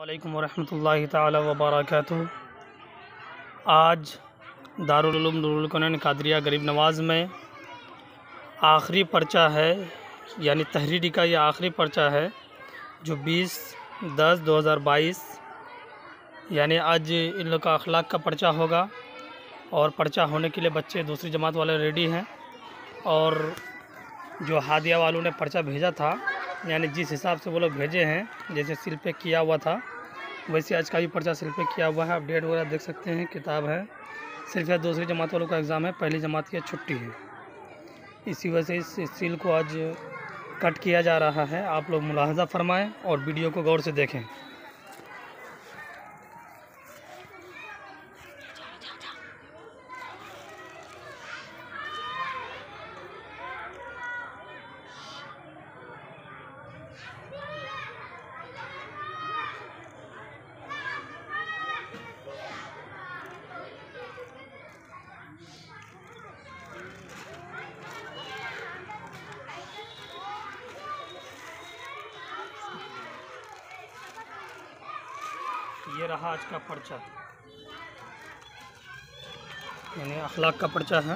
वालेकुम वरहमतुल्लाहि ताला वबरकातुहू। आज दारुल उलूम नूरुल कुनैन कादरिया गरीब नवाज़ में आखिरी पर्चा है, यानी तहरीरी का ये आखिरी पर्चा है जो 20/10/2022 यानी आज इन लोग का अखलाक का पर्चा होगा। और पर्चा होने के लिए बच्चे दूसरी जमात वाले रेडी हैं। और जो हादिया वालों ने पर्चा भेजा था, यानी जिस हिसाब से वो लोग भेजे हैं, जैसे सील पे किया हुआ था वैसे आज का भी पर्चा सील पे किया हुआ है। अपडेट वगैरह देख सकते हैं, किताब है। सिर्फ दूसरी जमात वालों का एग्ज़ाम है, पहली जमात की छुट्टी है। इसी वजह से इस सील को आज कट किया जा रहा है। आप लोग मुलाहज़ा फरमाएँ और वीडियो को गौर से देखें। ये रहा आज का पर्चा, यानी अखलाक का पर्चा है।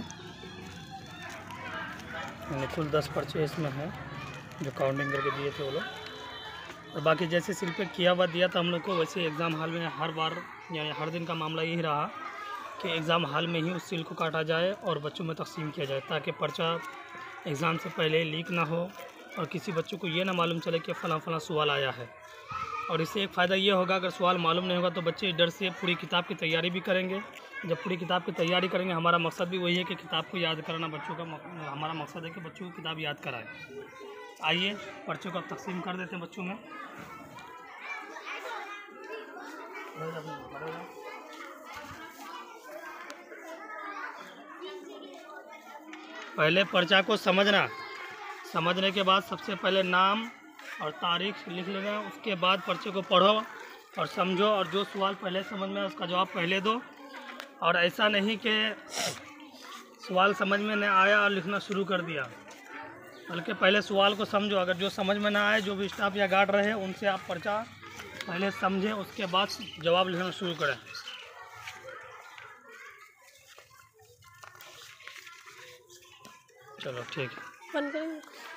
यानी कुल 10 पर्चे इसमें हैं जो काउंटिंग करके दिए थे वो लोग। और बाकी जैसे सील पे किया हुआ दिया था हम लोग को, वैसे एग्ज़ाम हॉल में हर बार यानी हर दिन का मामला यही रहा कि एग्ज़ाम हॉल में ही उस सील को काटा जाए और बच्चों में तकसीम किया जाए, ताकि पर्चा एग्ज़ाम से पहले लीक ना हो और किसी बच्चों को ये ना मालूम चले कि फ़लाँ फ़लाँ सवाल आया है। और इससे एक फ़ायदा ये होगा, अगर सवाल मालूम नहीं होगा तो बच्चे डर से पूरी किताब की तैयारी भी करेंगे। जब पूरी किताब की तैयारी करेंगे, हमारा मकसद भी वही है कि किताब को याद कराना बच्चों का। हमारा मकसद है कि बच्चों को किताब याद कराएं। आइए पर्चों को तकसीम कर देते हैं बच्चों में। पहले पर्चा को समझने के बाद सबसे पहले नाम और तारीख लिख लेना। उसके बाद पर्चे को पढ़ो और समझो, और जो सवाल पहले समझ में उसका जवाब पहले दो। और ऐसा नहीं कि सवाल समझ में नहीं आया और लिखना शुरू कर दिया, बल्कि पहले सवाल को समझो। अगर जो समझ में ना आए, जो भी स्टाफ या गार्ड रहे, उनसे आप पर्चा पहले समझें, उसके बाद जवाब लिखना शुरू करें। चलो ठीक है।